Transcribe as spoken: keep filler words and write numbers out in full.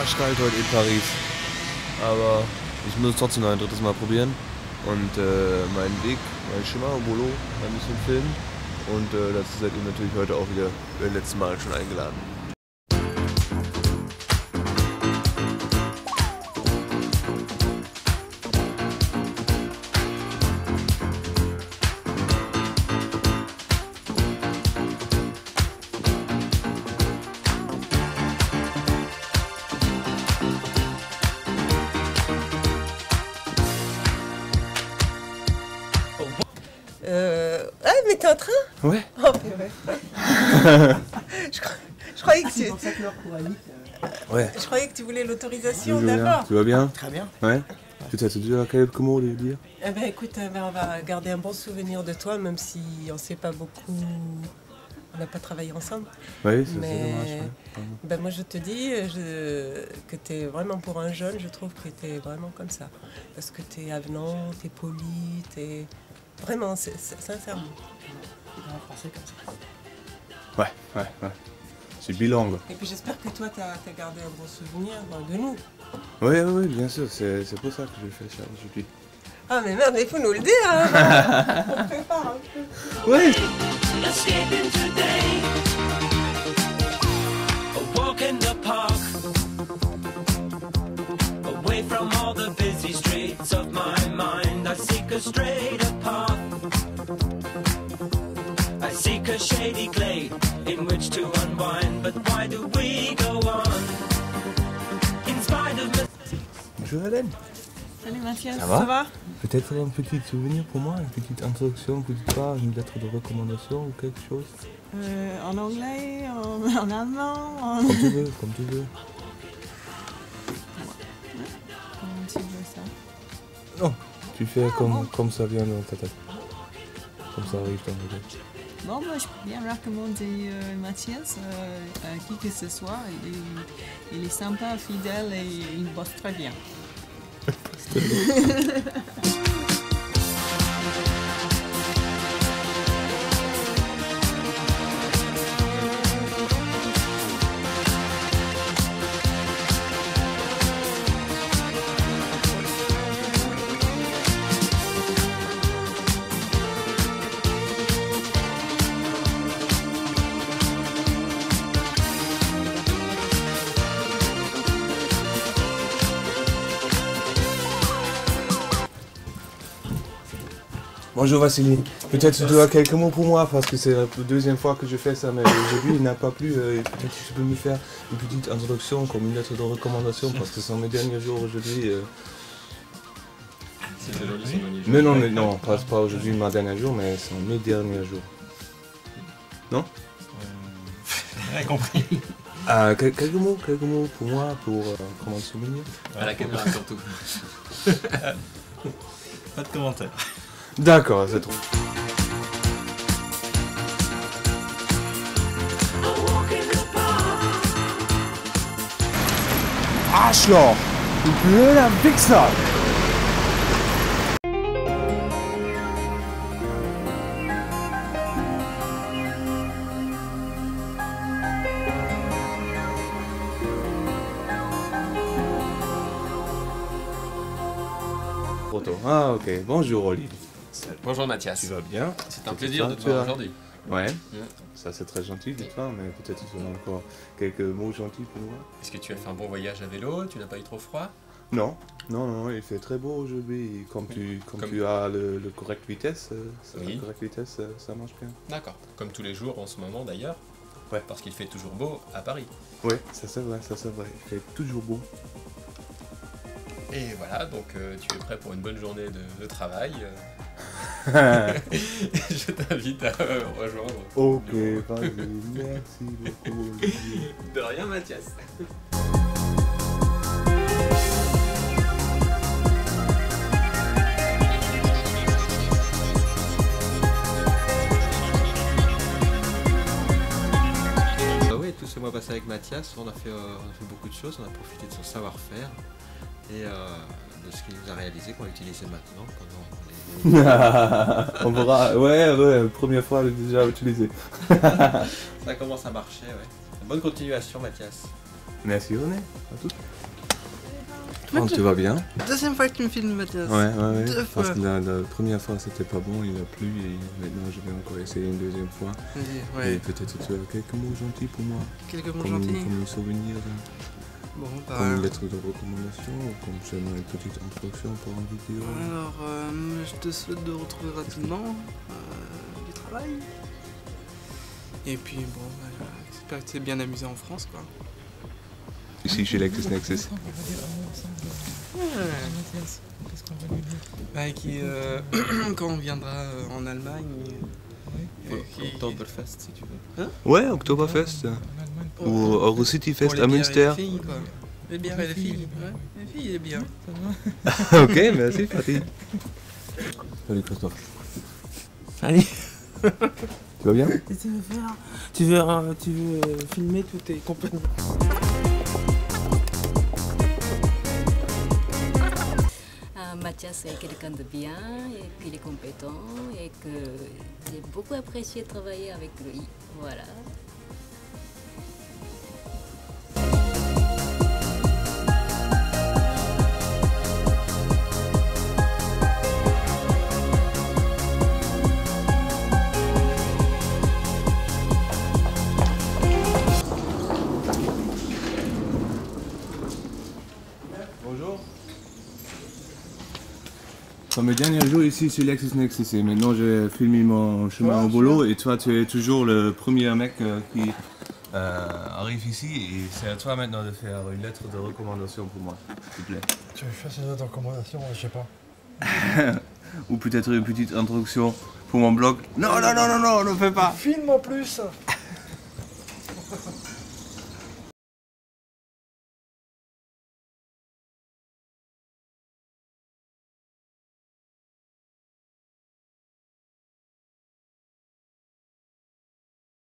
arschkalt heute in Paris. Aber ich muss es trotzdem noch ein drittes Mal probieren. Und äh, meinen Weg, mein Schimmer, Bolo, ein bisschen filmen. Und äh, dazu seid ihr natürlich heute auch wieder beim letzten Mal schon eingeladen. Euh... Ah, mais t'es en train? Ouais. Oh, purée. je, cro... je croyais que tu... Ouais. Je croyais que tu voulais l'autorisation Tu vas bien? d'abord. Tu vas bien? Très bien. Ouais. Peut-être tu as quelques mots à dire? Eh ben écoute, euh, ben, on va garder un bon souvenir de toi, même si on ne sait pas beaucoup... On n'a pas travaillé ensemble. Oui, c'est mais dommage. Ouais. Ben moi je te dis je... que tu es vraiment pour un jeune, je trouve que tu es vraiment comme ça. Parce que tu es avenant, tu es poli, tu es... Vraiment, c'est, c'est, sincèrement. En français comme ça. Ouais, ouais, ouais. C'est bilingue. Et puis j'espère que toi, tu as gardé un bon souvenir de nous. Oui, oui, oui, bien sûr. C'est, c'est pour ça que je fais ça aujourd'hui. Ah mais merde, il faut nous le dire. Hein. On prépare un peu. Oui. Away from all the busy streets of my mind, I seek a straighter path. I seek a shady glade in which to unwind. But why do we go on? In spite of me. Bonjour Hélène. Salut Mathias, ça va, ça va? Peut-être un petit souvenir pour moi, une petite introduction, une petite phrase, une lettre de recommandation ou quelque chose? euh, En anglais, en, en allemand en... Comme tu veux, comme tu veux. Comment tu veux ça? Non, tu fais ah, comme, bon. comme ça vient dans ta tête. Comme ça arrive dans ta tête. Bon, moi, je peux bien recommander euh, Mathias euh, à qui que ce soit. Il est, il est sympa, fidèle et il bosse très bien. Bonjour Vassili, peut-être tu as quelques mots pour moi parce que c'est la deuxième fois que je fais ça, mais aujourd'hui il n'a pas plu. Euh, peut-être que tu peux me faire une petite introduction comme une lettre de recommandation parce que c'est mes derniers jours aujourd'hui. Euh... C'est aujourd'hui son dernier jour. Mais non, mais non, pas, pas aujourd'hui ma dernier jour, mais c'est mes derniers jours. Non euh... J'ai compris. Euh, quel, quelques mots, quelques mots pour moi, pour euh, comment se souvenir. À la caméra surtout. Pas de commentaires. D'accord, c'est tout. Arschloch! Du blöder Wichser! Ah ok, bonjour Olivier. Bonjour Mathias. Tu vas bien? C'est un plaisir de te voir aujourd'hui. Ouais, mmh. Ça c'est très gentil de toi, mais peut-être tu as encore quelques mots gentils pour moi. Est-ce que tu as fait un bon voyage à vélo? Tu n'as pas eu trop froid? Non, non, non, il fait très beau aujourd'hui. Comme, tu, comme, comme tu as le, le correct vitesse, oui. La correcte vitesse, ça marche bien. D'accord, comme tous les jours en ce moment d'ailleurs. Ouais. Parce qu'il fait toujours beau à Paris. Oui, ça c'est vrai, ça c'est vrai, il fait toujours beau. Et voilà, donc euh, tu es prêt pour une bonne journée de, de travail. Euh... Je t'invite à euh, rejoindre. Ok, vas-y, merci beaucoup. De rien Mathias. Tout ce mois passé avec Mathias, on a, fait, euh, on a fait beaucoup de choses, on a profité de son savoir-faire et euh, de ce qu'il nous a réalisé, qu'on va utiliser maintenant pendant les... On verra, ouais, ouais, première fois déjà utilisé. Ça commence à marcher, ouais. Bonne continuation Mathias. Merci René, à tous. Oh, tu vas bien? Deuxième fois que tu me filmes, Mathias. Ouais, ouais, ouais. Deux Parce fois. que la, la première fois c'était pas bon, il a plu et maintenant je vais encore essayer une deuxième fois. Et, ouais. Et peut-être tu as quelques mots gentils pour moi. Quelques mots Comme, gentils. comme un souvenir, Bon, bah. comme une lettre de recommandation ou comme seulement une petite introduction pour une vidéo. Alors, euh, je te souhaite de retrouver rapidement euh, du travail. Et puis, bon, bah, j'espère que tu t'es bien amusé en France, quoi. Ici chez Lexus Nexus. Bah, qui, euh, quand on viendra euh, en Allemagne. euh, qui- Oktoberfest si tu veux. Ouais, Oktoberfest. pour- Ou Eurocity pour Fest les à bières et Münster. Les filles, quoi. Les bières et les filles. Ouais, les filles, il est bien. Ok, merci Fatih. Salut Christophe. Allez, Tu vas bien? tu veux faire, tu veux, euh, tu veux euh, filmer tous tes compagnons. Euh, Mathias est quelqu'un de bien et qu'il est compétent et que j'ai beaucoup apprécié travailler avec lui. Voilà. Bonjour. C'est mes derniers jours ici sur Lexus Nexus et maintenant je filme mon chemin au boulot et toi tu es toujours le premier mec euh, qui euh, arrive ici et c'est à toi maintenant de faire une lettre de recommandation pour moi, s'il te plaît. Tu veux faire cette lettre de recommandation? Je sais pas. Ou peut-être une petite introduction pour mon blog. Non, non, non, non, non, ne fais pas. Filme en plus.